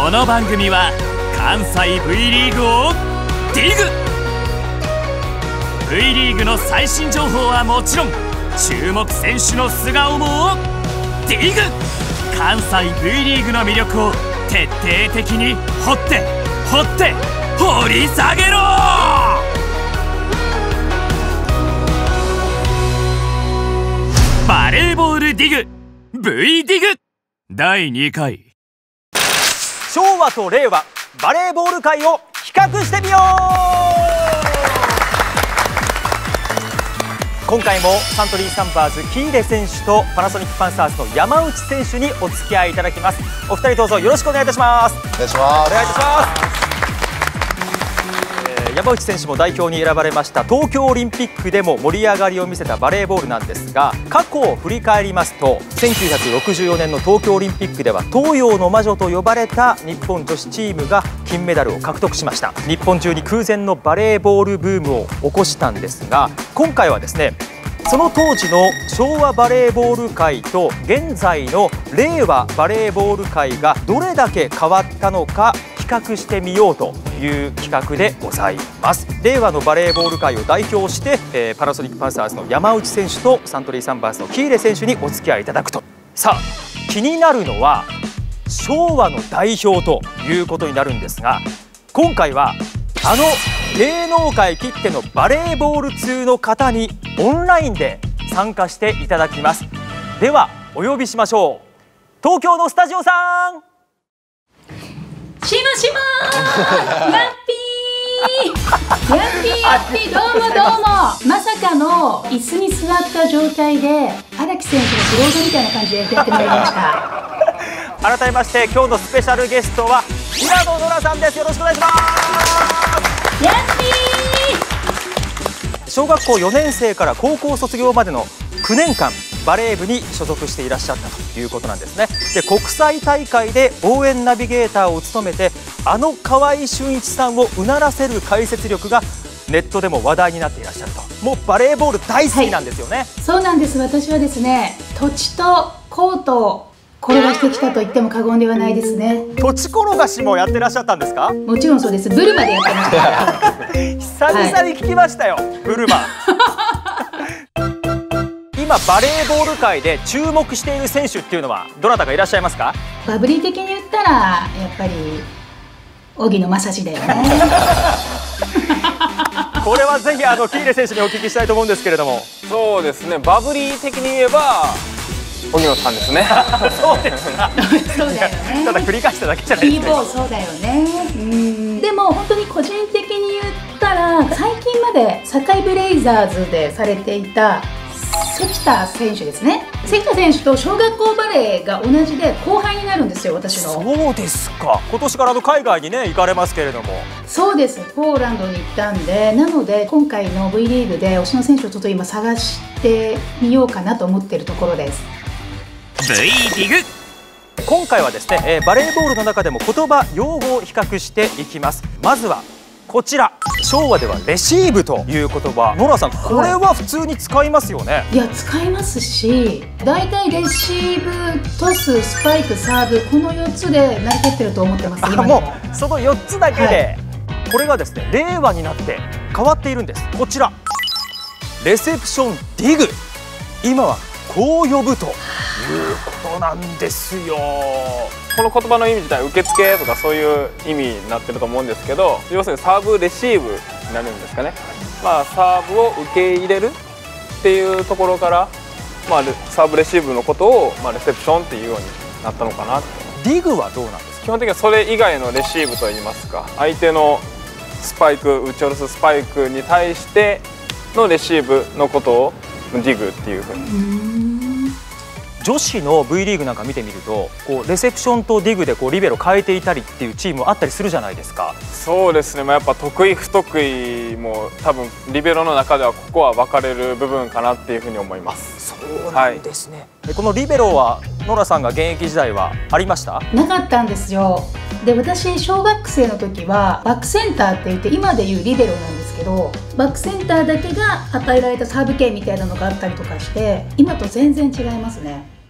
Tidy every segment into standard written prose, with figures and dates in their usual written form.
この番組は関西 V リーグをディグ V リーグの最新情報はもちろん、注目選手の素顔もディグ。関西 V リーグの魅力を徹底的に掘って掘り下げろ。バレーボールディグ V ディグ第2回。 昭和と令和バレーボール界を比較してみよう。今回もサントリーサンバーズ喜入選手とパナソニックパンサーズの山内選手にお付き合いいただきます。お二人どうぞよろしくお願いいたします。 お願いします。 お願いいたします。山内選手も代表に選ばれました東京オリンピックでも盛り上がりを見せたバレーボールなんですが、過去を振り返りますと1964年の東京オリンピックでは東洋の魔女と呼ばれた日本女子チームが金メダルを獲得しました。日本中に空前のバレーボールブームを起こしたんですが、今回はですね、その当時の昭和バレーボール界と現在の令和バレーボール界がどれだけ変わったのか比較してみようという企画でございます。令和のバレーボール界を代表して、パナソニックパンサーズの山内選手とサントリーサンバーズの喜入選手にお付き合いいただくと。さあ、気になるのは昭和の代表ということになるんですが、今回はあの芸能界きってのバレーボール通の方にオンラインで参加していただきます。ではお呼びしましょう。東京のスタジオさん。 しましまーラッピーどうもどうも。まさかの椅子に座った状態で荒木選手のブロードみたいな感じでやってまいりました。 改めまして今日のスペシャルゲストは平野ノラさんです。よろしくお願いします。 ラッピー。小学校4年生から高校卒業までの9年間バレー部に所属していらっしゃったということなんですね。で、国際大会で応援ナビゲーターを務めて、あの河合俊一さんをうならせる解説力がネットでも話題になっていらっしゃると。もうバレーボール大好きなんですよね。はい、 そうなんです。私はですね、土地とコートを転がしてきたと言っても過言ではないですね。 土地転がしもやってらっしゃったんですか？ もちろんそうです。ブルマでやってました。 久々に聞きましたよ、はい、ブルマ。今バレーボール界で注目している選手っていうのはどなたかいらっしゃいますか？ バブリー的に言ったらやっぱり荻野正史だよね。 これはぜひ喜入選手にお聞きしたいと思うんですけれども。 そうですね、バブリー的に言えば荻野さんですね。 そうですか。 そうだよね。 ただ繰り返しただけじゃないですか。 そうだよね。でも本当に個人的に言ったら最近まで堺ブレイザーズでされていた関田選手ですね。関田選手と小学校バレーが同じで後輩になるんですよ、私の。 そうですか。今年から海外にね行かれますけれども。 そうです。ポーランドに行ったんで、なので今回の V リーグで推しの選手をちょっと今探してみようかなと思っているところです。 V リーグ。 今回はですね、バレーボールの中でも言葉用語を比較していきます。まずはこちら、昭和ではレシーブという言葉。ノラさん、これは普通に使いますよね。 いや、使いますし、だいたいレシーブ、トス、スパイク、サーブ、この4つで成り立ってると思ってます。今もうその4つだけで、はい、これがですね令和になって変わっているんです。こちら、レセプションディグ、今はこう呼ぶということなんですよ。 この言葉の意味自体、受付とかそういう意味になってると思うんですけど、要するにサーブレシーブになるんですかね。まあサーブを受け入れるっていうところから、まあサーブレシーブのことをレセプションっていうようになったのかな。 ディグはどうなんですか？ 基本的にはそれ以外のレシーブといいますか、相手のスパイク、打ち下ろすスパイクに対してのレシーブのことをディグっていうふうに。 女子の V リーグなんか見てみると、こうレセプションとディグでリベロ変えていたりっていうチームあったりするじゃないですか。 そうですね、やっぱ得意不得意も多分リベロの中ではここは分かれる部分かなっていうふうに思います。 そうなんですね。はい、このリベロはノラさんが現役時代はありました？ なかったんですよ。で、私小学生の時はバックセンターって言って今でいうリベロなんですけど、バックセンターだけが与えられたサーブ権みたいなのがあったりとかして、今と全然違いますね。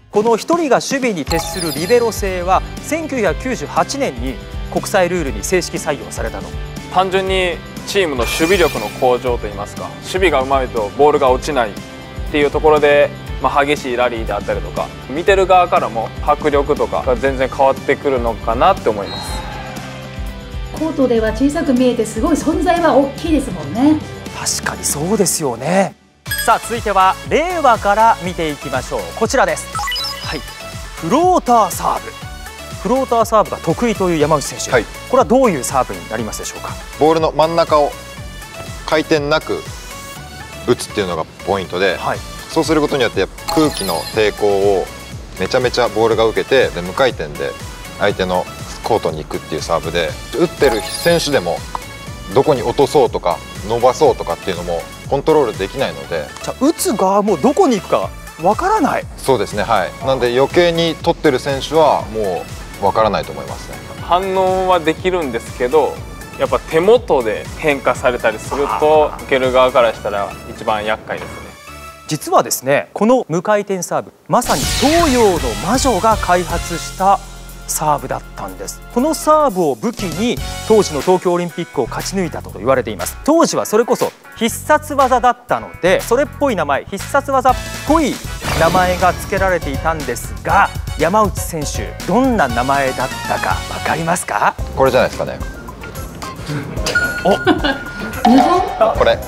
この1人が守備に徹するリベロ制は1998年に国際ルールに正式採用されたの。 単純にチームの守備力の向上といいますか、守備がうまいとボールが落ちないっていうところで、激しいラリーであったりとか、見てる側からも迫力とかが全然変わってくるのかなって思います。 コートでは小さく見えてすごい存在は大きいですもんね。 確かにそうですよね。さあ続いては令和から見ていきましょう。こちらです。はい、フローターサーブ。フローターサーブが得意という山内選手、はい、これはどういうサーブになりますでしょうか。 ボールの真ん中を回転なく打つっていうのがポイントで、はい、そうすることによって空気の抵抗をめちゃめちゃボールが受けて、で無回転で相手のコートに行くっていうサーブで、打ってる選手でもどこに落とそうとか伸ばそうとかっていうのもコントロールできないので、 じゃあ打つ側もどこに行くかわからない。 そうですね、はい。なんで余計に取ってる選手はもうわからないと思いますね。 反応はできるんですけど、やっぱ手元で変化されたりすると受ける側からしたら一番厄介ですね。 実はですね、この無回転サーブ、まさに東洋の魔女が開発したサーブだったんです。このサーブを武器に当時の東京オリンピックを勝ち抜いたと言われています。当時はそれこそ必殺技だったので、それっぽい名前、必殺技っぽい名前が付けられていたんですが、山内選手どんな名前だったか分かりますか。 これじゃないですかね。 おこれ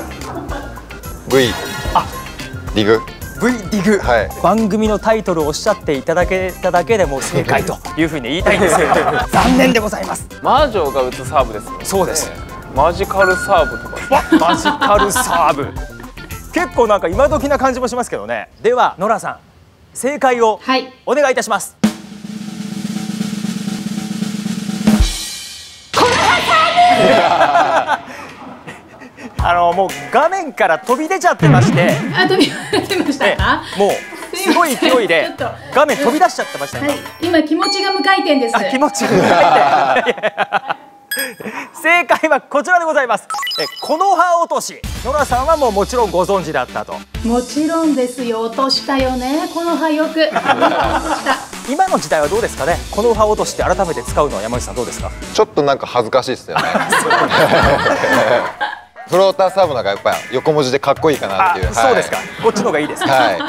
V リグ V リグ、 はい、 番組のタイトルをおっしゃっていただけただけでもう正解というふうに言いたいんですけど残念でございます。 マージョーが打つサーブですよね。 そうです。 マジカルサーブとかマジカルサーブ結構なんか今時な感じもしますけどね。ではノラさん、正解をお願いいたします。もう画面から飛び出ちゃってまして飛び出ましたか。 もうすごい勢いで画面飛び出しちゃってましたね。 はい、今気持ちが無回転です。 気持ちが無回転正解はこちらでございます。この葉落とし、ノラさんはもちろんご存知だったと。 もちろんですよ。落としたよね、この葉よく今の時代はどうですかね。この葉落としって改めて使うのは山内さんどうですか。 ちょっとなんか恥ずかしいですよねフローターサーブなんかやっぱり横文字でかっこいいかなっていう。 そうですか、こっちの方がいいですか。 はい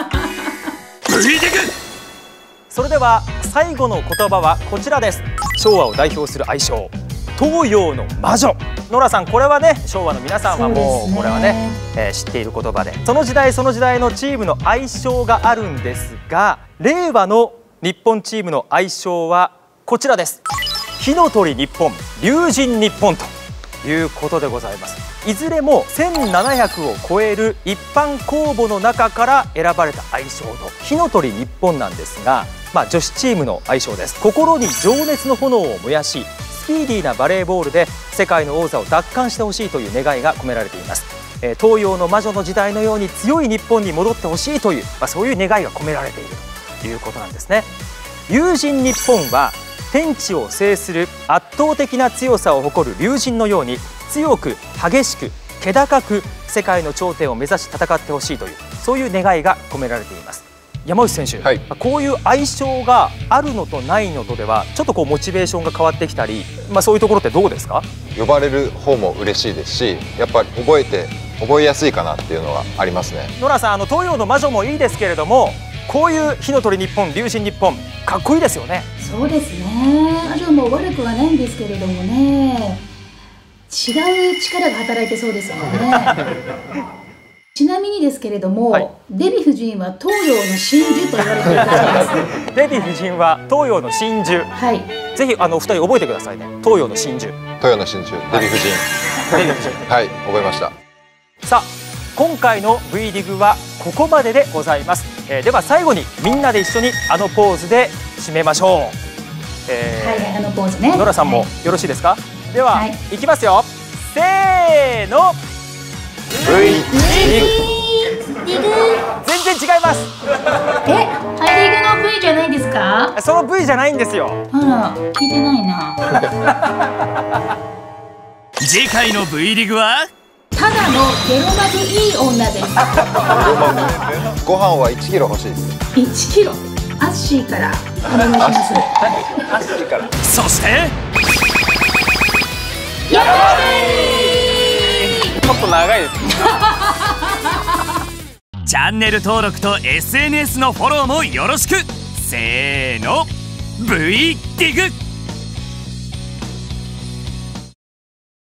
それでは最後の言葉はこちらです。昭和を代表する愛称、東洋の魔女。ノラさん、これはね、昭和の皆さんはもうこれはね、知っている言葉で、その時代その時代のチームの愛称があるんですが、令和の日本チームの愛称はこちらです。火の鳥日本、龍神日本ということでございます。いずれも1700を超える一般公募の中から選ばれた愛称の火の鳥日本なんですが、女子チームの愛称です。心に情熱の炎を燃やし、スピーディーなバレーボールで世界の王座を奪還してほしいという願いが込められています。東洋の魔女の時代のように強い日本に戻ってほしいという、そういう願いが込められているということなんですね。龍神日本は天地を制する圧倒的な強さを誇る龍神のように、強く激しく気高く世界の頂点を目指し戦ってほしいという、そういう願いが込められています。山内選手、はい、こういう愛称があるのとないのとではちょっとモチベーションが変わってきたり、そういうところってどうですか。 呼ばれる方も嬉しいですし、やっぱり覚えやすいかなっていうのはありますね。 ノラさん、東洋の魔女もいいですけれども、こういう火の鳥日本、龍神日本、かっこいいですよね。 そうですね。魔女も悪くはないんですけれどもね、違う力が働いてそうですよねちなみにですけれども、はい、デヴィ夫人は東洋の真珠と言われているそうですデヴィ夫人は東洋の真珠、 はい、 ぜひ2人覚えてくださいね。東洋の真珠、 東洋の真珠、デヴィ夫人はい、覚えました。 さあ、今回の V リグはここまででございます。では最後にみんなで一緒にあのポーズで締めましょう。 はい、あのポーズね。 ノラさんもよろしいですか。では、いきますよ。せーの。 V リグ。 全然違います。 ハイリーグの V じゃないですか。 その V じゃないんですよ。 あら、聞いてないな次回の V リグはただのゲロマグいい女ですご飯は1キロ欲しいです。 1キロ。 アッシーからお願いします。 足からそしてちょっと長いです。 チャンネル登録と SNS のフォローもよろしく。せーの V ディグ。